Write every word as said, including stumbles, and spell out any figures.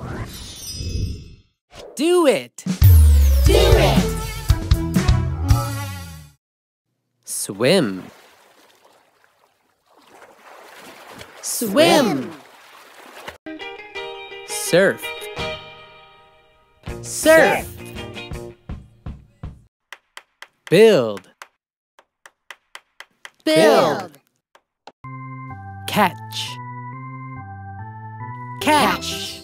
Do it! Do it! Swim. Swim! Surf. Surf! Build. Build! Catch. Catch!